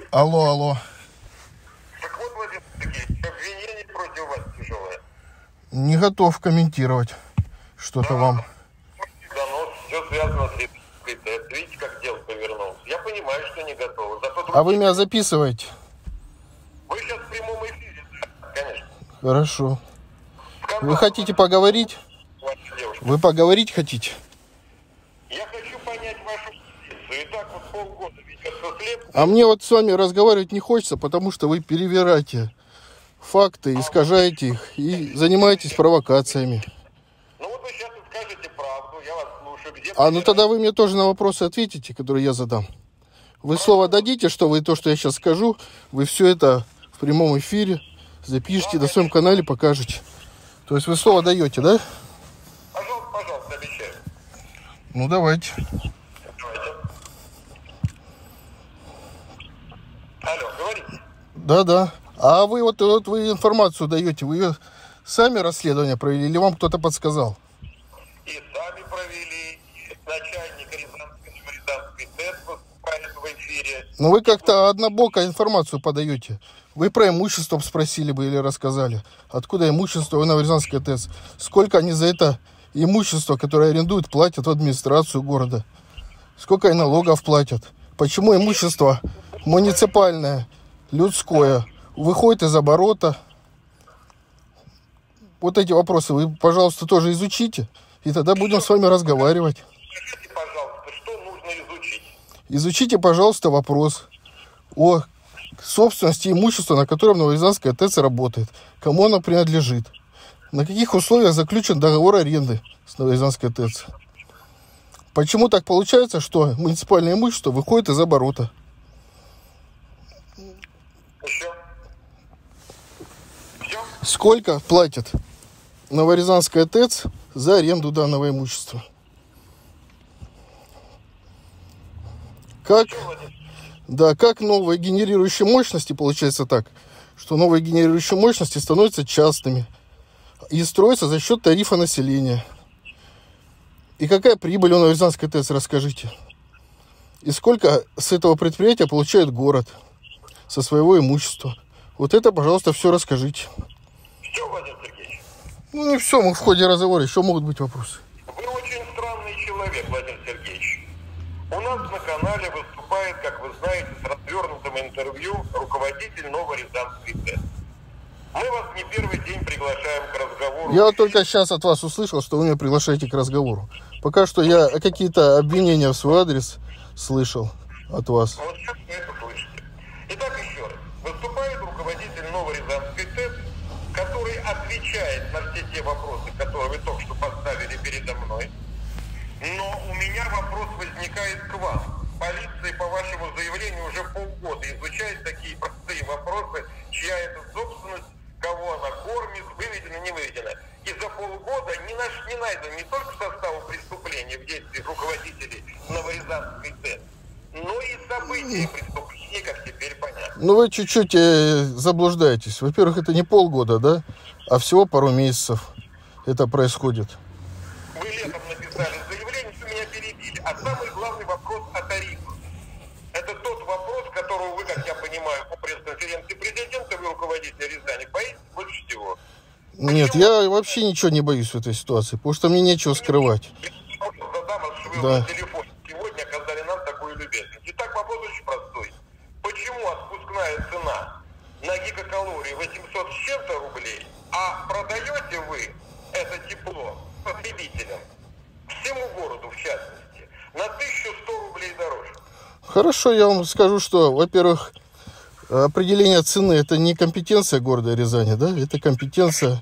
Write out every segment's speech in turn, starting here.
Алло, алло. Так вот, Владимир Сергеевич, обвинение против вас тяжелое. Не готов комментировать что-то вам. Донос, все связано с электрической ТЭЦ. Видите, как дело повернулось. Я понимаю, что не готовы. Зато А вы меня записываете? Вы сейчас в прямом эфире, конечно. Хорошо. Скандал. Вы хотите поговорить? Ваша девушка. Вы поговорить хотите? Я хочу понять вашу позицию. И так вот полгода ведь как-то след. А мне вот с вами разговаривать не хочется, потому что вы перевираете факты, искажаете их и занимаетесь провокациями. Ну вот вы сейчас и скажете правду, я вас слушаю. Где Ну тогда вы мне тоже на вопросы ответите, которые я задам. Вы слово дадите, что вы то, что я сейчас скажу, вы все это в прямом эфире запишите, на своем канале покажете. То есть вы слово даете, да? Пожалуйста, обещаю. Ну давайте. Давайте. Алло, говорите. Да. А вы вот вы информацию даете, вы ее сами расследование провели или вам кто-то подсказал? И сами провели, и начальник Рязанской ТЭЦ выступает в эфире. Ну вы как-то однобоко информацию подаете. Вы про имущество спросили бы или рассказали. Откуда имущество в Новорязанской ТЭЦ? Сколько они за это имущество, которое арендуют, платят в администрацию города? Сколько они налогов платят? Почему имущество муниципальное, людское, выходит из оборота? Вот эти вопросы вы, пожалуйста, тоже изучите. И тогда будем с вами разговаривать. Скажите, пожалуйста, что нужно изучить? Изучите, пожалуйста, вопрос о собственности имущества, на котором Новорязанская ТЭЦ работает. Кому она принадлежит? На каких условиях заключен договор аренды с Новорязанской ТЭЦ? Почему так получается, что муниципальное имущество выходит из оборота? Еще? Все? Сколько платит Новорязанская ТЭЦ за аренду данного имущества? Как новые генерирующие мощности, получается так, что новые генерирующие мощности становятся частными и строятся за счет тарифа населения. И какая прибыль у Новорязанской ТЭЦ, расскажите. И сколько с этого предприятия получает город со своего имущества. Вот это, пожалуйста, все расскажите. Все, Владимир Сергеевич? Ну, не все, мы в ходе разговора, еще могут быть вопросы. Вы очень странный человек, Владимир Сергеевич. У нас на канале выступает, как вы знаете, с развернутым интервью руководитель Новорязанской ТЭЦ. Мы вас не первый день приглашаем к разговору. Я только сейчас от вас услышал, что вы меня приглашаете к разговору. Пока что я какие-то обвинения в свой адрес слышал от вас. Вот сейчас вы это слышите. Итак, еще раз. Выступает руководитель Новорязанской ТЭЦ, который отвечает на все те вопросы, которые вы только что поставили передо мной. Но у меня вопрос возникает к вам. Полиция по вашему заявлению уже полгода изучает такие простые вопросы, чья это собственность, кого она кормит, выведена, не выведена. И за полгода не найден не только состав преступления в действиях руководителей Новорязанской ТЭЦ, но и события преступления, как теперь понятно. Ну, вы чуть-чуть заблуждаетесь. Во-первых, это не полгода, да? А всего пару месяцев это происходит. Вы летом написали заявление, вы меня перебили. А самый главный вопрос о тарифах. Это тот вопрос, которого вы, как я понимаю, по пресс-конференции президента, вы руководитель Рязани, боитесь больше всего. Нет, я вообще ничего не боюсь в этой ситуации, потому что мне нечего скрывать. Я задам, что вы Да. на телефоне сегодня оказали нам такую любезность. Итак, вопрос очень простой. Почему отпускная цена на гигакалории 800 с чем-то рублей, а продаете вы это тепло потребителям, всему городу в частности, на 1100 рублей дороже? Хорошо, я вам скажу, что, во-первых, определение цены – это не компетенция города Рязани, да? Это компетенция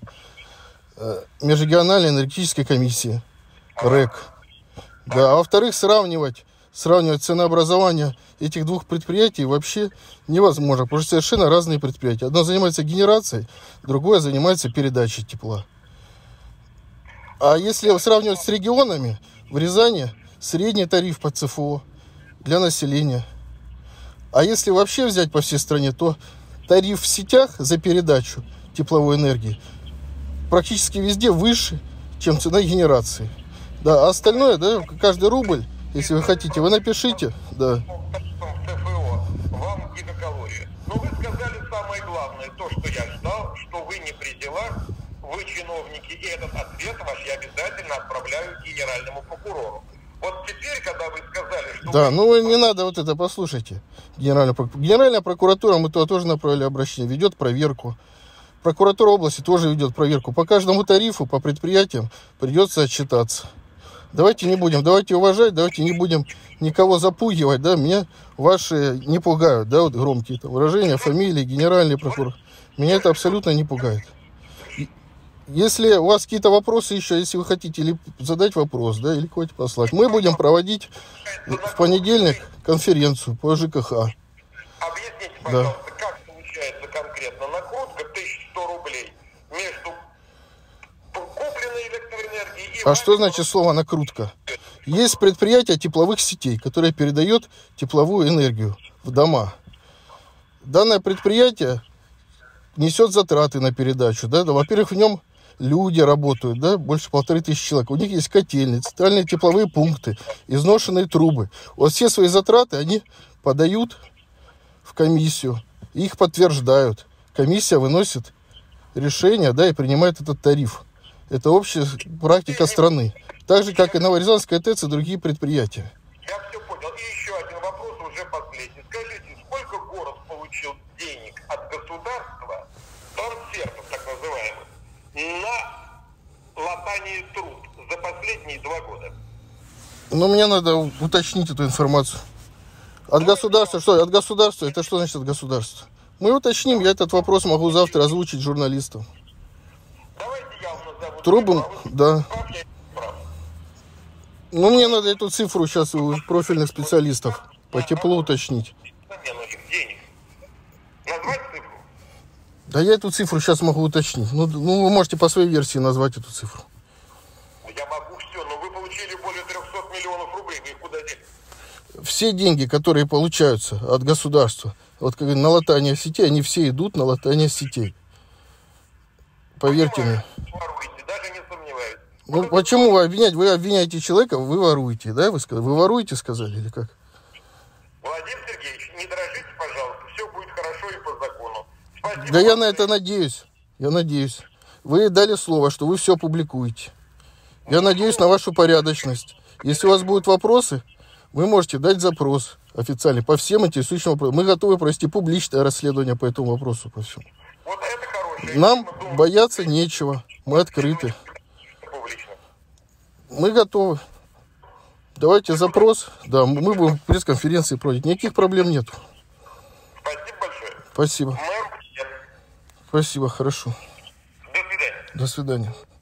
Межрегиональной энергетической комиссии, РЭК. Да, а во-вторых, сравнивать ценообразование этих двух предприятий вообще невозможно, потому что совершенно разные предприятия. Одно занимается генерацией, другое занимается передачей тепла. А если сравнивать с регионами, в Рязани средний тариф по ЦФО для населения. А если вообще взять по всей стране, то тариф в сетях за передачу тепловой энергии практически везде выше, чем цена генерации. Да, а остальное, да, каждый рубль, если вы хотите, вы напишите, да. В ЦФО вам гигакалории вы чиновники, и этот ответ ваш я обязательно отправляю генеральному прокурору. Вот теперь, когда вы сказали, что... Да, ну не надо вот это, послушайте. Генеральная прокуратура, мы туда тоже направили обращение, ведет проверку. Прокуратура области тоже ведет проверку. По каждому тарифу, по предприятиям придется отчитаться. Давайте не будем, давайте уважать, давайте не будем никого запугивать, да, меня ваши не пугают, да, вот громкие там выражения, фамилии, генеральный прокурор. Меня это абсолютно не пугает. Если у вас какие-то вопросы еще, если вы хотите или задать вопрос, да, или кого-то послать, мы будем проводить в понедельник конференцию по ЖКХ. Объясните, пожалуйста, как получается конкретно накрутка 1100 рублей между купленной электроэнергией и... А что значит слово накрутка? Есть предприятие тепловых сетей, которое передает тепловую энергию в дома. Данное предприятие несет затраты на передачу, да, во-первых, в нем люди работают, да, больше 1500 человек. У них есть котельные, центральные тепловые пункты, изношенные трубы. Вот все свои затраты они подают в комиссию, их подтверждают. Комиссия выносит решение, да, и принимает этот тариф. Это общая практика страны. Так же, как и Новорязанская ТЭЦ и другие предприятия. Я все понял. И еще один вопрос, уже последний. Скажите, сколько город получил денег от государства, трансфертов так называемых, на латание труб за последние 2 года? Но мне надо уточнить эту информацию. От государства, что? От государства? Это что значит от государства? Мы уточним, я этот вопрос могу завтра озвучить журналистам. Давайте я вам назову. Трубы, да. Прав, я прав. Ну, мне надо эту цифру сейчас у профильных специалистов по теплу уточнить. Замену этих денег. Назвать цифру? Да я эту цифру сейчас могу уточнить. Ну, вы можете по своей версии назвать эту цифру. Я могу все, но вы получили более 300 миллионов рублей. Вы их куда дели? Все деньги, которые получаются от государства, вот как на латание сетей, они все идут на латание сетей. Поверьте мне. Воруете, даже не сомневаюсь. Ну, почему вы обвиняете? Вы обвиняете человека, вы воруете, да? Вы воруете, сказали, или как? Владимир Сергеевич, не дрожите, пожалуйста. Все будет хорошо и по закону. Спасибо. Да я на это надеюсь. Я надеюсь. Вы дали слово, что вы все опубликуете. Я надеюсь на вашу порядочность. Если у вас будут вопросы, вы можете дать запрос официальный по всем интересующим вопросам. Мы готовы провести публичное расследование по этому вопросу, по всему. Вот это хорошее. Нам бояться нечего. Мы открыты. Публично. Мы готовы. Давайте запрос. Да, мы будем пресс-конференции проводить. Никаких проблем нет. Спасибо большое. Спасибо. Мэр, нет. Спасибо, хорошо. До свидания. До свидания.